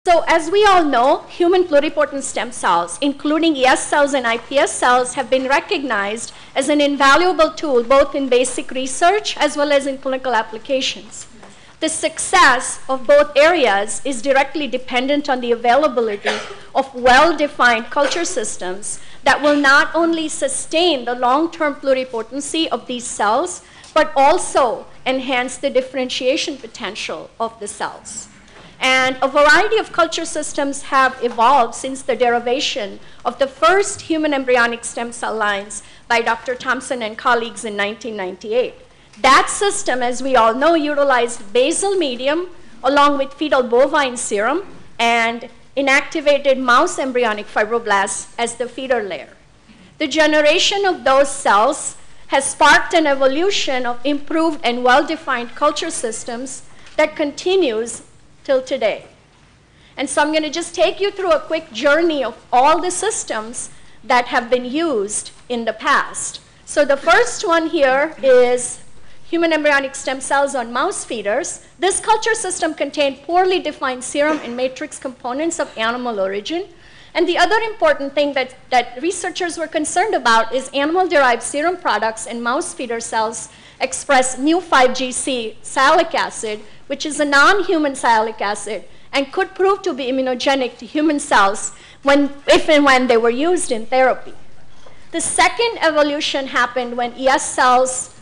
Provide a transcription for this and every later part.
So as we all know, human pluripotent stem cells, including ES cells and iPS cells, have been recognized as an invaluable tool both in basic research as well as in clinical applications. The success of both areas is directly dependent on the availability of well-defined culture systems that will not only sustain the long-term pluripotency of these cells, but also enhance the differentiation potential of the cells. And a variety of culture systems have evolved since the derivation of the first human embryonic stem cell lines by Dr. Thompson and colleagues in 1998. That system, as we all know, utilized basal medium along with fetal bovine serum and inactivated mouse embryonic fibroblasts as the feeder layer. The generation of those cells has sparked an evolution of improved and well-defined culture systems that continues till today. And so I'm going to just take you through a quick journey of all the systems that have been used in the past. So the first one here is human embryonic stem cells on mouse feeders. This culture system contained poorly defined serum and matrix components of animal origin. And the other important thing that researchers were concerned about is animal-derived serum products in mouse feeder cells express mu5GC sialic acid, which is a non-human sialic acid, and could prove to be immunogenic to human cells if and when they were used in therapy. The second evolution happened when ES cells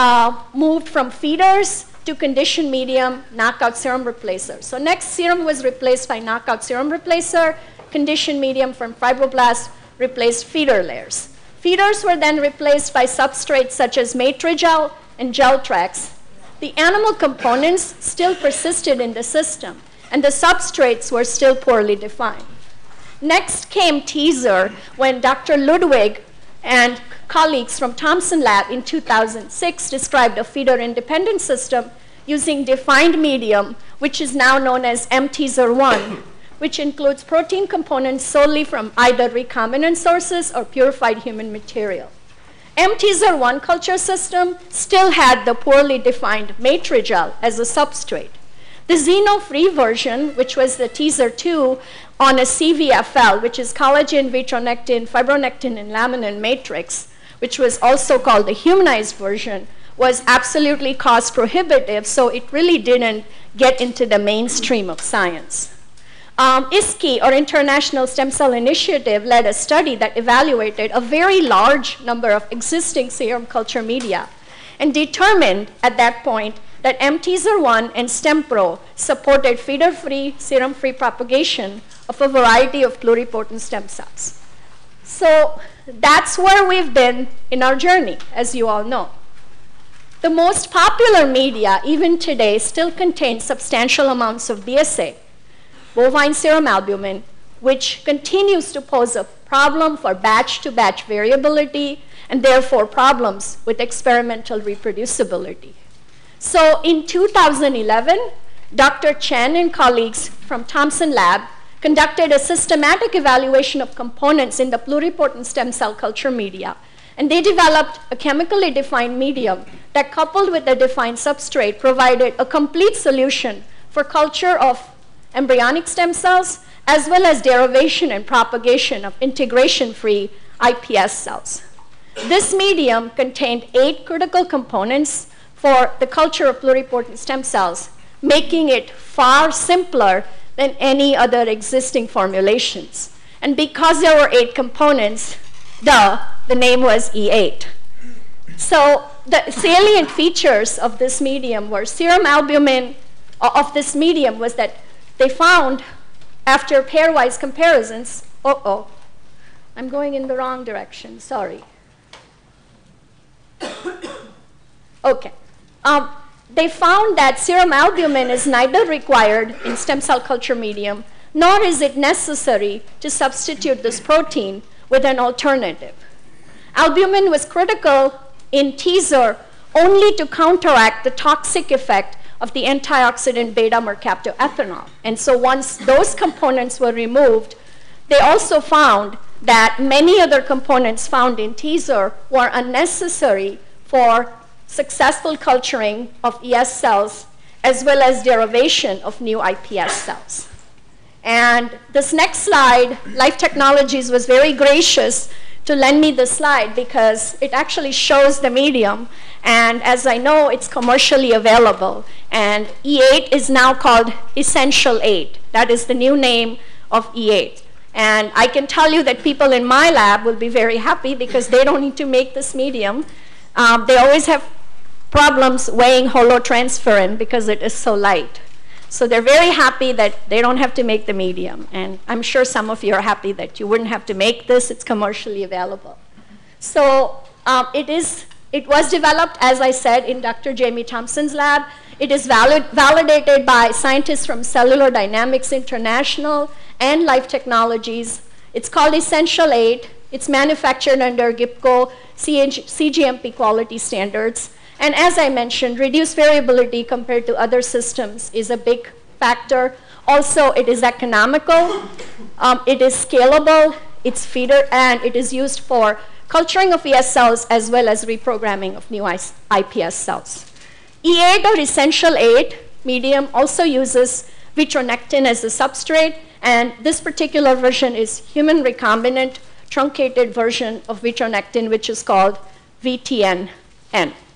moved from feeders to conditioned medium KnockOut Serum Replacer. So next serum was replaced by KnockOut Serum Replacer, conditioned medium from fibroblasts replaced feeder layers. Feeders were then replaced by substrates such as Matrigel and Geltrex. The animal components still persisted in the system, and the substrates were still poorly defined. Next came teaser when Dr. Ludwig and colleagues from Thompson Lab in 2006 described a feeder-independent system using defined medium, which is now known as mTeaser1, which includes protein components solely from either recombinant sources or purified human material. mTeaser1 culture system still had the poorly defined Matrigel as a substrate. The xeno-free version, which was the teaser2 on a CVFL, which is collagen, vitronectin, fibronectin, and laminin matrix, which was also called the humanized version, was absolutely cost prohibitive, so it really didn't get into the mainstream of science. ISCI, or International Stem Cell Initiative, led a study that evaluated a very large number of existing serum culture media and determined at that point that mTeaser1 and StemPro supported feeder-free, serum-free propagation of a variety of pluripotent stem cells. So that's where we've been in our journey, as you all know. The most popular media, even today, still contains substantial amounts of BSA, bovine serum albumin, which continues to pose a problem for batch-to-batch variability and therefore problems with experimental reproducibility. So in 2011, Dr. Chen and colleagues from Thompson Lab conducted a systematic evaluation of components in the pluripotent stem cell culture media, and they developed a chemically defined medium that, coupled with a defined substrate, provided a complete solution for culture of embryonic stem cells, as well as derivation and propagation of integration-free iPS cells. This medium contained 8 critical components for the culture of pluripotent stem cells, making it far simpler than any other existing formulations. And because there were 8 components, the name was E8. So the salient features of this medium were serum albumin of this medium was that they found, after pairwise comparisons, I'm going in the wrong direction, sorry. Okay. They found that serum albumin is neither required in stem cell culture medium, nor is it necessary to substitute this protein with an alternative. Albumin was critical in teaser only to counteract the toxic effect of the antioxidant beta-mercaptoethanol. And so once those components were removed, they also found that many other components found in teaser were unnecessary for successful culturing of ES cells, as well as derivation of new iPS cells. And this next slide, Life Technologies was very gracious to lend me this slide because it actually shows the medium. And as I know, it's commercially available. And E8 is now called Essential 8. That is the new name of E8. And I can tell you that people in my lab will be very happy because they don't need to make this medium. They always have problems weighing holotransferrin because it is so light. So they're very happy that they don't have to make the medium. And I'm sure some of you are happy that you wouldn't have to make this. It's commercially available. So it was developed, as I said, in Dr. Jamie Thompson's lab. It is validated by scientists from Cellular Dynamics International and Life Technologies. It's called Essential 8. It's manufactured under GIPCO CGMP quality standards. And as I mentioned, reduced variability compared to other systems is a big factor. Also, it is economical, it is scalable, it's feeder, and it is used for culturing of ES cells as well as reprogramming of new iPS cells. E8 or Essential 8 medium also uses vitronectin as a substrate, and this particular version is human recombinant truncated version of vitronectin, which is called VTNN.